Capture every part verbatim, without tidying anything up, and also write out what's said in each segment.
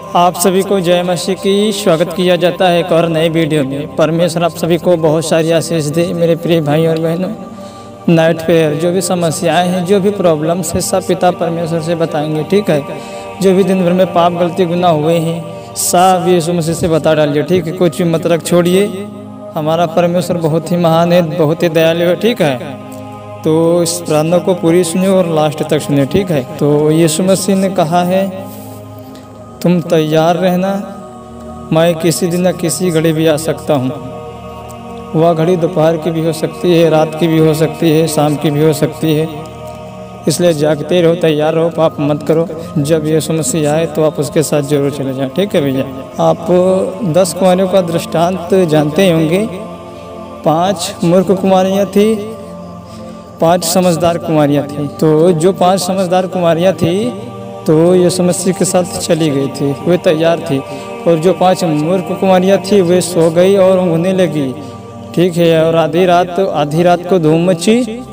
आप सभी को जय मसीह की स्वागत किया जाता है एक और नए वीडियो में। परमेश्वर आप सभी को बहुत सारी आशीष दे। मेरे प्रिय भाई और बहनों, नाइट फेयर जो भी समस्याएं हैं, जो भी प्रॉब्लम्स है, सब पिता परमेश्वर से बताएंगे, ठीक है। जो भी दिन भर में पाप गलती गुनाह हुए हैं, सब यीशु मसीह से बता डालिए, ठीक है। कुछ भी मत रख छोड़िए। हमारा परमेश्वर बहुत ही महान है, बहुत ही दयालु है, ठीक है। तो इस प्रार्थना को पूरी सुनिए और लास्ट तक सुनिए, ठीक है। तो यीशु मसीह ने कहा है, तुम तैयार रहना, मैं किसी दिन या किसी घड़ी भी आ सकता हूँ। वह घड़ी दोपहर की भी हो सकती है, रात की भी हो सकती है, शाम की भी हो सकती है। इसलिए जागते रहो, तैयार रहो, पाप मत करो। जब यीशु मसीह आए तो आप उसके साथ जरूर चले जाएं, ठीक है भैया। आप दस कुमारियों का दृष्टांत जानते होंगे। पांच मूर्ख कुमारियाँ थी, पांच समझदार कुमारियाँ थी। तो जो पांच समझदार कुमारियाँ थी तो यीशु मसीह के साथ चली गई थी, वे तैयार थी। और जो पांच मूर्ख कुमारियाँ थी वे सो गई और ऊँघने लगी, ठीक है। और आधी रात आधी रात को धूम मची,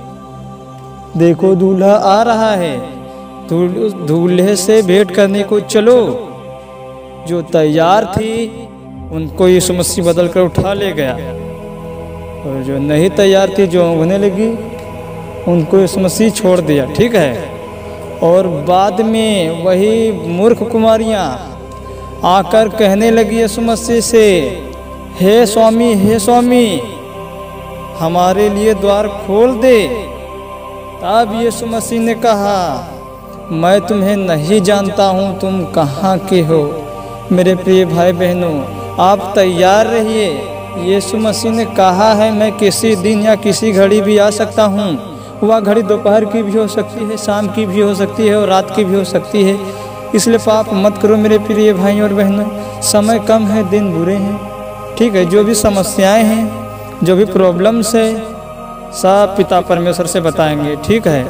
देखो दूल्हा आ रहा है, दूल्हे से भेंट करने को चलो। जो तैयार थी उनको यीशु मसीह बदल कर उठा ले गया, और जो नहीं तैयार थी, जो ऊँघने लगी, उनको यीशु मसीह छोड़ दिया, ठीक है। और बाद में वही मूर्ख कुमारियाँ आकर कहने लगी यीशु मसीह से, हे स्वामी, हे स्वामी, हमारे लिए द्वार खोल दे। तब यीशु मसीह ने कहा, मैं तुम्हें नहीं जानता हूँ, तुम कहाँ के हो। मेरे प्रिय भाई बहनों, आप तैयार रहिए। यीशु मसीह ने कहा है, मैं किसी दिन या किसी घड़ी भी आ सकता हूँ। वह घड़ी दोपहर की भी हो सकती है, शाम की भी हो सकती है और रात की भी हो सकती है। इसलिए पाप मत करो मेरे प्रिय भाई और बहनों। समय कम है, दिन बुरे हैं, ठीक है। जो भी समस्याएं हैं, जो भी प्रॉब्लम्स है, सब पिता परमेश्वर से बताएंगे, ठीक है।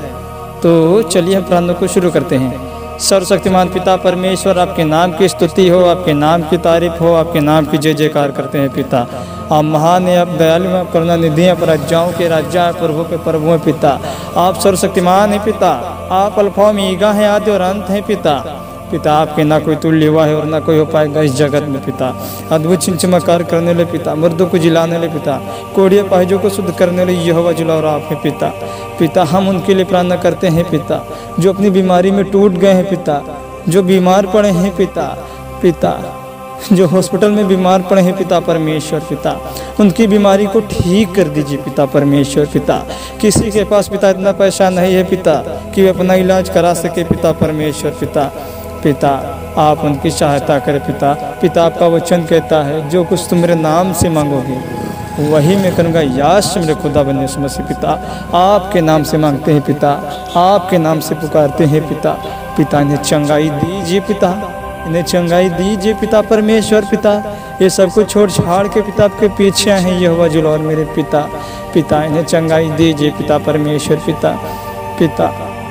तो चलिए हम प्रार्थना को शुरू करते हैं। सर्वशक्तिमान पिता परमेश्वर, आपके नाम की स्तुति हो, आपके नाम की तारीफ हो, आपके नाम की जय जयकार करते हैं पिता। आप महान है, आप दयालु हैं, आप करुणा निधि हैं, आप राजाओं के राजा हैं, प्रभु के प्रभु हैं पिता। आप सर्वशक्तिमान हैं पिता, आप अल्फा ओमेगा हैं, आदि और अंत हैं पिता। पिता आपके ना कोई तुल्य हुआ है और ना कोई हो पाएगा इस जगत में पिता। अद्भुत चमत्कार करने वाले पिता, मुर्दों को जिलाने वाले पिता, कोढ़िया पाहिजों को शुद्ध करने वाले यहोवा जुलावर आप हैं पिता। पिता हम उनके लिए प्रार्थना करते हैं पिता, जो अपनी बीमारी में टूट गए हैं पिता, जो बीमार पड़े हैं पिता, पिता जो हॉस्पिटल में बीमार पड़े हैं पिता परमेश्वर पिता, उनकी बीमारी को ठीक कर दीजिए पिता परमेश्वर पिता। किसी के पास पिता इतना पैसा नहीं है पिता कि वे अपना इलाज करा सके पिता परमेश्वर पिता। पिता आप उनकी सहायता करें पिता। पिता आपका वचन कहता है, जो कुछ तुम मेरे नाम से मांगोगे वही मैं करूँगा, याश मेरे खुदा बने यीशु मसीह पिता। आपके नाम से मांगते हैं पिता, आपके नाम से पुकारते हैं पिता। पिता इन्हें चंगाई दीजिए पिता, इन्हें चंगाई दीजिए पिता परमेश्वर पिता। ये सब कुछ छोड़ छाड़ के पिता आपके पीछे हैं यहोवा जुलावर मेरे पिता। पिता इन्हें चंगाई दीजिए पिता परमेश्वर पिता। पिता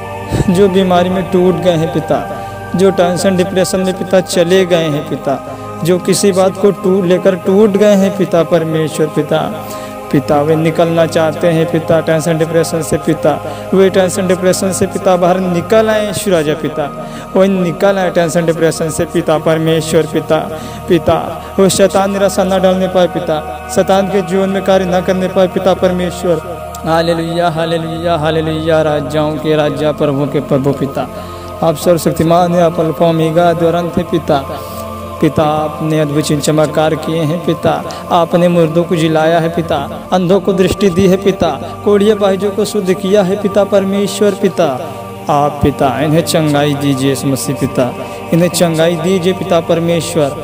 जो बीमारी में टूट गए हैं पिता, जो टेंशन डिप्रेशन में पिता चले गए हैं पिता, जो किसी बात को टूट लेकर टूट गए हैं पिता परमेश्वर पिता। पिता वे निकलना चाहते हैं पिता टेंशन डिप्रेशन से पिता, वे टेंशन डिप्रेशन से पिता बाहर निकल आए शुराजा पिता, वो निकल आए टेंशन डिप्रेशन से पिता परमेश्वर पिता। पिता वो शैतान निराशा न डालने पाए पिता, शैतान के जीवन में कार्य न करने पाए पिता परमेश्वर। हालेलुया हालेलुया हालेलुया, राजाओं के राजा प्रभु के प्रभु पिता। आप सर्वशक्तिमान है, आप अल्फा ओमेगा द्वारंत है पिता। पिता आपने अद्भुत चमत्कार किए हैं पिता, आपने मुर्दों को जिलाया है पिता, अंधों को दृष्टि दी है पिता, कोढ़िया पाहिजों को शुद्ध किया है पिता परमेश्वर पिता। आप पिता इन्हें चंगाई दीजिए इस मसीह पिता, इन्हें चंगाई दीजिए पिता परमेश्वर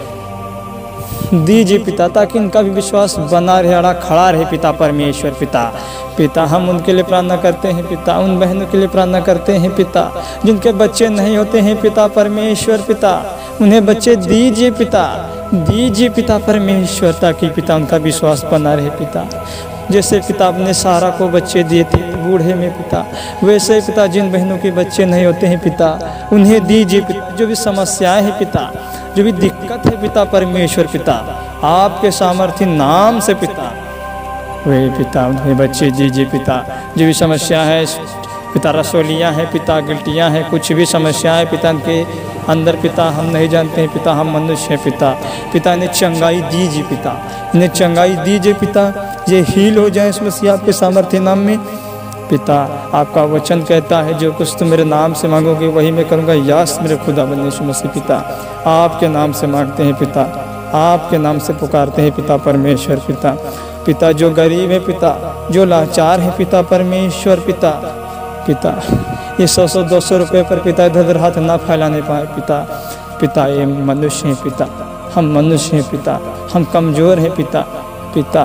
दीजिए पिता, ताकि इनका भी विश्वास बना रहे, अड़ा खड़ा रहे पिता परमेश्वर पिता। पिता हम उनके लिए प्रार्थना करते हैं पिता, उन बहनों के लिए प्रार्थना करते हैं पिता जिनके बच्चे नहीं होते हैं पिता परमेश्वर पिता, उन्हें बच्चे दीजिए पिता, दीजिए पिता परमेश्वर, ताकि पिता उनका विश्वास बना रहे पिता। जैसे पिता अपने सारा को बच्चे दिए थे बूढ़े में पिता, वैसे पिता जिन बहनों के बच्चे नहीं होते हैं पिता उन्हें दीजिए पिता। जो भी समस्याएं हैं पिता, जो भी दिक्कत है पिता परमेश्वर पिता, आपके सामर्थ्य नाम से पिता वे पिता उन्हें बच्चे दीजिए पिता। जो भी समस्या है पिता रसोलियाँ हैं, पिता गिल्टियाँ हैं, कुछ भी समस्याएं पिता के अंदर पिता हम नहीं जानते हैं पिता, हम मनुष्य हैं पिता। पिता इन्हें चंगाई दीजिए पिता, इन्हें चंगाई दीजिए पिता, ये हील हो जाए इस मसीह आपके सामर्थ्य नाम में पिता। आपका वचन कहता है जो कुछ तुम मेरे नाम से मांगोगे वही मैं करूँगा। यास मेरे खुदा बंदे यीशु मसीह पिता, आपके नाम से मांगते हैं पिता, आपके नाम से पुकारते हैं पिता परमेश्वर पिता। पिता जो गरीब है पिता, जो लाचार है पिता परमेश्वर पिता, पिता ये सौ सौ दो सौ रुपये पर पिता इधर उधर हाथ ना फैलाने पाए पिता। पिता ये मनुष्य हैं पिता, हम मनुष्य हैं पिता, हम कमज़ोर हैं पिता। पिता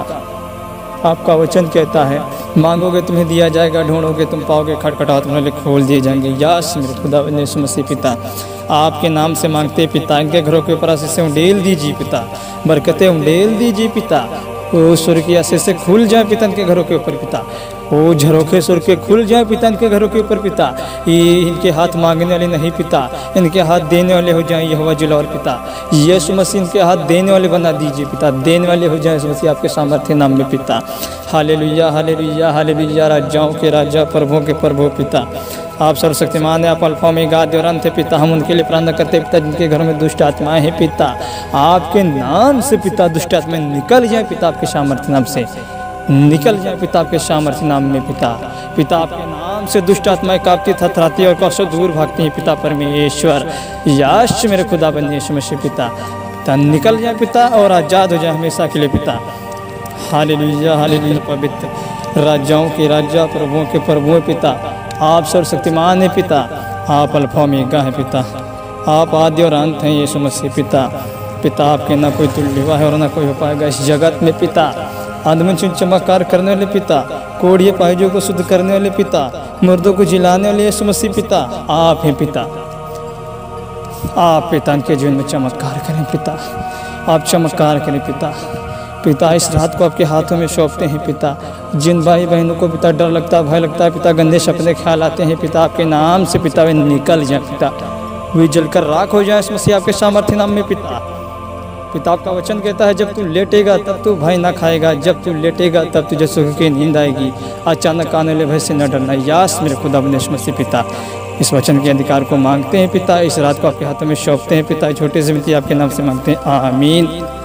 आपका वचन कहता है मांगोगे तुम्हें दिया जाएगा, ढूंढोगे तुम पाओगे, खटखटाओ तुम्हारे लिए खोल दिए जाएंगे। यास मेरे खुदा यीशु मसीह पिता, आपके नाम से मांगते पिता, इनके घरों के ऊपर आशीष से उंडेल दीजिए पिता, बरकतें उंडेल दीजिए पिता। वो सुर की आशीष से खुल जाए पिता इनके घरों के ऊपर पिता, वो झरोखे सुर के खुल जाए पिता इनके घरों के ऊपर पिता। ये इनके हाथ मांगने वाले नहीं पिता, इनके हाथ देने वाले हो जाएं यहोवा जिलौर पिता। यीशु मसीह इनके हाथ देने वाले बना दीजिए पिता, देने वाले हो जाए यीशु मसीह आपके सामर्थ्य नाम में पिता। हालेलुया हालेलुया हालेलुया, राजाओं के राजा प्रभुओं के प्रभु पिता। आप सर्वशक्तिमान है, आप अल्फा ओमेगा आदि और अंत है पिता। हम उनके लिए प्रार्थना करते पिता जिनके घरों में दुष्ट आत्माएं हैं पिता, आपके नाम से पिता दुष्ट आत्माएं निकल जाए पिता, आपके सामर्थ्य नाम से निकल जाए पिता, आपके सामर्थ्य नाम में पिता। पिता आपके नाम से दुष्ट आत्माएं कांपती थरथराती और कौशल दूर भागती हैं पिता परमेश्वर। याश मेरे खुदा बन यीशु मसीह पिता, पिता निकल जाए पिता और आज़ाद हो जाए हमेशा के लिए पिता। हालेलुया हालेलुया, पवित्र राजाओं के राजा प्रभुओं के प्रभु पिता, आप सर्वशक्तिमान है पिता, आप अल्फा ओमेगा है पिता, आप आदि और अंत हैं यीशु मसीह पिता। पिता आपके ना कोई तुल्य हुआ है और ना कोई हो पाएगा इस जगत में पिता। आदमी चमत्कार करने वाले पिता, कोढ़िए पाहिजों को शुद्ध करने वाले पिता, मुर्दों को जिलाने वाले यीशु मसीह पिता, आप हैं पिता। आप पिता इनके जीवन में चमत्कार करें पिता, आप चमत्कार करें पिता। पिता इस रात को आपके हाथों में सौंपते हैं पिता। जिन भाई बहनों को पिता डर लगता है, भय लगता है पिता, गंदे सपने ख्याल आते हैं पिता, आपके नाम से पिता वे निकल जाए पिता, वे जलकर राख हो जाए इस मसीह आपके सामर्थ्य नाम में पिता। पिता आपका वचन कहता है जब तू लेटेगा तब तू भय ना खाएगा, जब तू लेटेगा तब तुझे सुख की नींद आएगी, अचानक आने वाले भय से न डरना। यास मेरे खुदा यीशु मसीह पिता, इस वचन के अधिकार को मांगते हैं पिता, इस रात को आपके हाथों में सौंपते हैं पिता, छोटे से मिलती आपके नाम से मांगते हैं, आमीन।